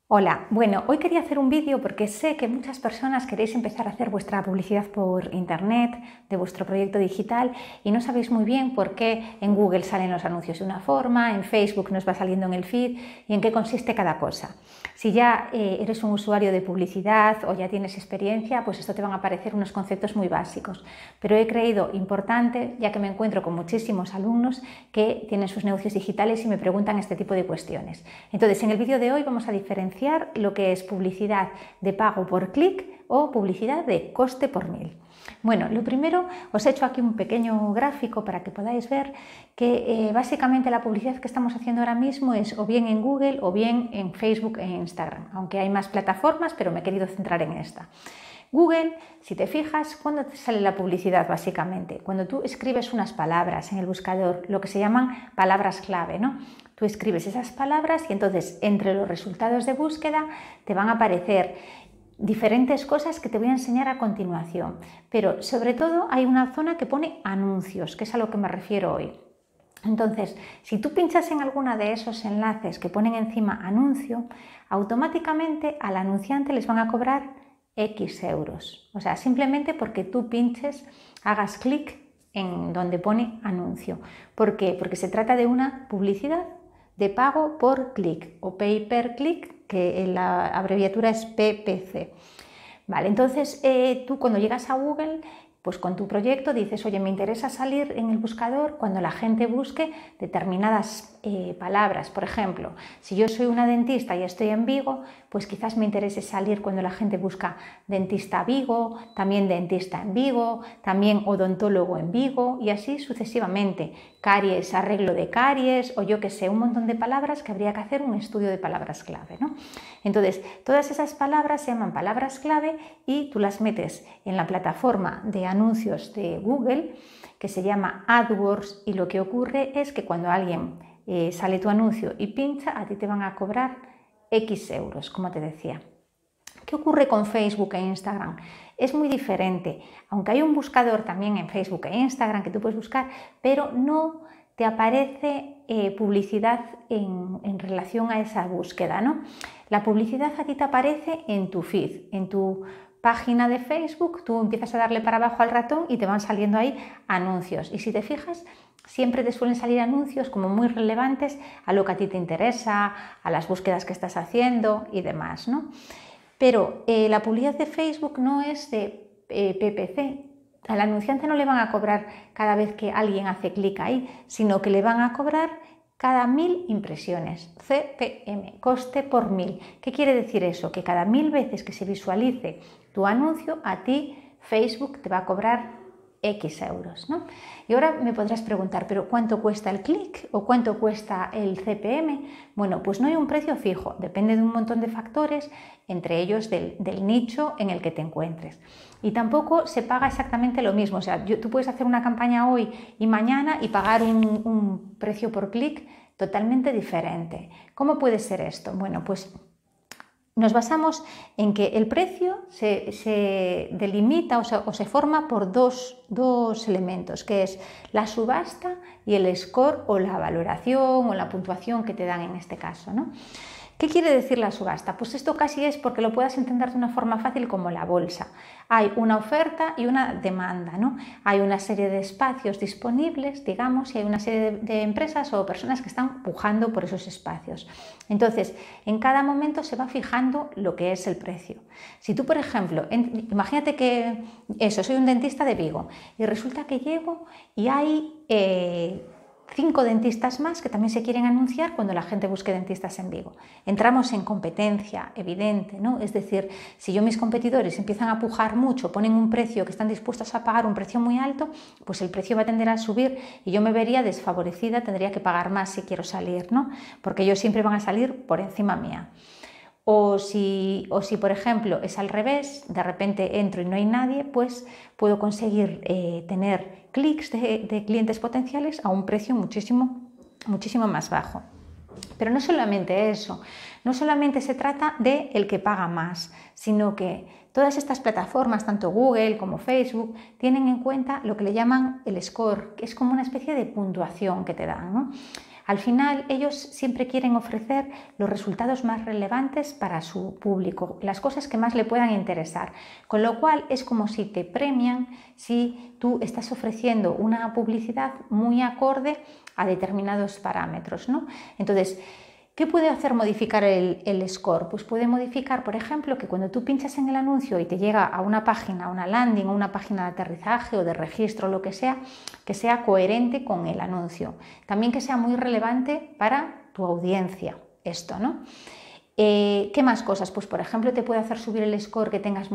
Hola, bueno, hoy quería hacer un vídeo porque sé que muchas personas queréis empezar a hacer vuestra publicidad por internet de vuestro proyecto digital y no sabéis muy bien por qué en Google salen los anuncios de una forma, en Facebook nos va saliendo en el feed y en qué consiste cada cosa. Si ya eres un usuario de publicidad o ya tienes experiencia, pues esto te van a parecer unos conceptos muy básicos, pero he creído importante, ya que me encuentro con muchísimos alumnos que tienen sus negocios digitales y me preguntan este tipo de cuestiones. Entonces, en el vídeo de hoy vamos a diferenciar lo que es publicidad de pago por clic o publicidad de coste por mil. Bueno, lo primero, os he hecho aquí un pequeño gráfico para que podáis ver que básicamente la publicidad que estamos haciendo ahora mismo es o bien en Google o bien en Facebook e Instagram, aunque hay más plataformas, pero me he querido centrar en esta. Google, si te fijas, ¿cuándo te sale la publicidad básicamente? Cuando tú escribes unas palabras en el buscador, lo que se llaman palabras clave, ¿no? Tú escribes esas palabras y entonces entre los resultados de búsqueda te van a aparecer diferentes cosas que te voy a enseñar a continuación, pero sobre todo hay una zona que pone anuncios, que es a lo que me refiero hoy. Entonces, si tú pinchas en alguno de esos enlaces que ponen encima anuncio, automáticamente al anunciante les van a cobrar X euros. O sea, simplemente porque tú pinches, hagas clic en donde pone anuncio. ¿Por qué? Porque se trata de una publicidad de pago por clic o pay per click, que la abreviatura es PPC. Vale, entonces tú cuando llegas a Google, pues con tu proyecto dices, oye, me interesa salir en el buscador cuando la gente busque determinadas palabras. Por ejemplo, si yo soy una dentista y estoy en Vigo, pues quizás me interese salir cuando la gente busca dentista Vigo, también dentista en Vigo, también odontólogo en Vigo y así sucesivamente. Caries, arreglo de caries o yo que sé, un montón de palabras que habría que hacer un estudio de palabras clave, ¿no? Entonces, todas esas palabras se llaman palabras clave y tú las metes en la plataforma de anuncios de Google, que se llama AdWords, y lo que ocurre es que cuando alguien sale tu anuncio y pincha, a ti te van a cobrar X euros, como te decía. ¿Qué ocurre con Facebook e Instagram? Es muy diferente, aunque hay un buscador también en Facebook e Instagram que tú puedes buscar, pero no te aparece publicidad en relación a esa búsqueda, ¿no? La publicidad a ti te aparece en tu feed, en tu página de Facebook, tú empiezas a darle para abajo al ratón y te van saliendo ahí anuncios. Y si te fijas, siempre te suelen salir anuncios como muy relevantes a lo que a ti te interesa, a las búsquedas que estás haciendo y demás, ¿no? Pero la publicidad de Facebook no es de PPC. Al anunciante no le van a cobrar cada vez que alguien hace clic ahí, sino que le van a cobrar cada 1000 impresiones, CPM, coste por 1000. ¿Qué quiere decir eso? Que cada 1000 veces que se visualice tu anuncio, a ti Facebook te va a cobrar X euros, ¿no? Y ahora me podrás preguntar, ¿pero cuánto cuesta el clic o cuánto cuesta el CPM? Bueno, pues no hay un precio fijo, depende de un montón de factores, entre ellos del nicho en el que te encuentres. Y tampoco se paga exactamente lo mismo, o sea, tú puedes hacer una campaña hoy y mañana y pagar un precio por clic totalmente diferente. ¿Cómo puede ser esto? Bueno, pues nos basamos en que el precio se delimita o se forma por dos elementos, que es la subasta y el score o la valoración o la puntuación que te dan en este caso, ¿no? ¿Qué quiere decir la subasta? Pues esto casi es porque lo puedas entender de una forma fácil como la bolsa. Hay una oferta y una demanda, ¿no? Hay una serie de espacios disponibles, digamos, y hay una serie de empresas o personas que están pujando por esos espacios. Entonces, en cada momento se va fijando lo que es el precio. Si tú, por ejemplo, imagínate que soy un dentista de Vigo y resulta que llego y hay 5 dentistas más que también se quieren anunciar cuando la gente busque dentistas en Vigo. Entramos en competencia evidente, ¿no? Es decir, si yo mis competidores empiezan a pujar mucho, ponen un precio que están dispuestos a pagar un precio muy alto, pues el precio va a tender a subir y yo me vería desfavorecida, tendría que pagar más si quiero salir, ¿no? Porque ellos siempre van a salir por encima mía. O si, por ejemplo, es al revés, de repente entro y no hay nadie, pues puedo conseguir tener clics de clientes potenciales a un precio muchísimo más bajo. Pero no solamente eso, no solamente se trata de el que paga más, sino que todas estas plataformas, tanto Google como Facebook, tienen en cuenta lo que le llaman el score, que es como una especie de puntuación que te dan, ¿no? Al final, ellos siempre quieren ofrecer los resultados más relevantes para su público, las cosas que más le puedan interesar, con lo cual es como si te premian si tú estás ofreciendo una publicidad muy acorde a determinados parámetros, ¿no? Entonces, ¿qué puede hacer modificar el score? Pues puede modificar, por ejemplo, que cuando tú pinchas en el anuncio y te llega a una página, a una landing, o una página de aterrizaje o de registro, lo que sea coherente con el anuncio. También que sea muy relevante para tu audiencia, esto, ¿no? ¿Qué más cosas? Pues, por ejemplo, te puede hacer subir el score que tengas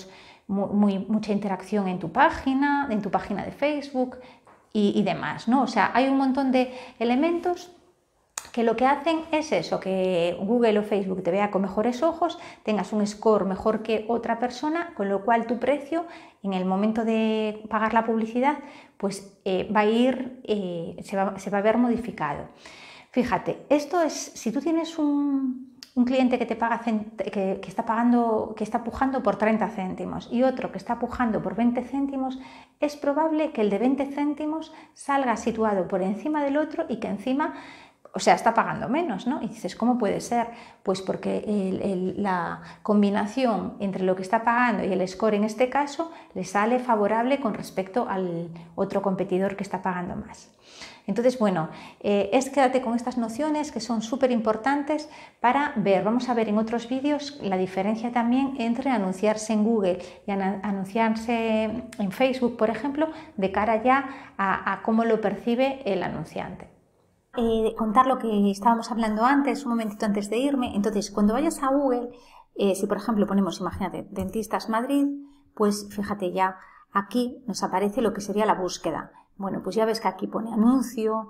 mucha interacción en tu página de Facebook y demás, ¿no? O sea, hay un montón de elementos que lo que hacen es eso, que Google o Facebook te vea con mejores ojos, tengas un score mejor que otra persona, con lo cual tu precio en el momento de pagar la publicidad pues va a ir, se va a ver modificado. Fíjate, esto es, si tú tienes un cliente que te paga, que está pujando por 30 céntimos y otro que está pujando por 20 céntimos, es probable que el de 20 céntimos salga situado por encima del otro y que encima, o sea, está pagando menos, ¿no? Y dices, ¿cómo puede ser? Pues porque la combinación entre lo que está pagando y el score en este caso le sale favorable con respecto al otro competidor que está pagando más. Entonces, bueno, quédate con estas nociones que son súper importantes para ver, vamos a ver en otros vídeos la diferencia también entre anunciarse en Google y anunciarse en Facebook, por ejemplo, de cara ya a cómo lo percibe el anunciante. Contar lo que estábamos hablando antes, un momentito antes de irme. Entonces, cuando vayas a Google, si por ejemplo ponemos, imagínate, Dentistas Madrid, pues fíjate ya, aquí nos aparece lo que sería la búsqueda. Bueno, pues ya ves que aquí pone anuncio,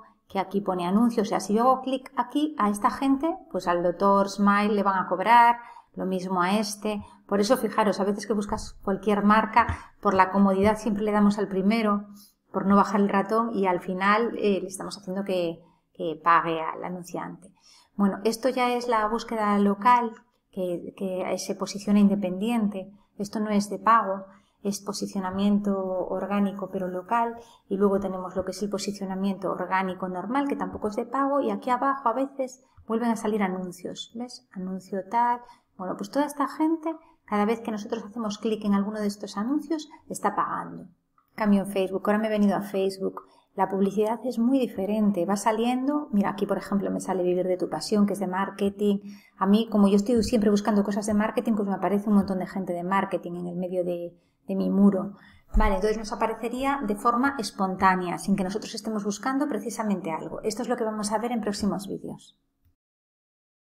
o sea, si yo hago clic aquí a esta gente, pues al doctor Smile le van a cobrar, lo mismo a este. Por eso, fijaros, a veces que buscas cualquier marca, por la comodidad siempre le damos al primero, por no bajar el ratón y al final le estamos haciendo que pague al anunciante. Bueno, esto ya es la búsqueda local que se posiciona independiente. Esto no es de pago, es posicionamiento orgánico pero local, y luego tenemos lo que es el posicionamiento orgánico normal, que tampoco es de pago, y aquí abajo a veces vuelven a salir anuncios, ¿ves? Anuncio tal. Bueno, pues toda esta gente, cada vez que nosotros hacemos clic en alguno de estos anuncios, está pagando. Cambio en Facebook, ahora me he venido a Facebook. La publicidad es muy diferente, va saliendo, mira, aquí por ejemplo me sale Vivir de tu pasión, que es de marketing. A mí, como yo estoy siempre buscando cosas de marketing, pues me aparece un montón de gente de marketing en el medio de mi muro. Vale, entonces nos aparecería de forma espontánea, sin que nosotros estemos buscando precisamente algo. Esto es lo que vamos a ver en próximos vídeos.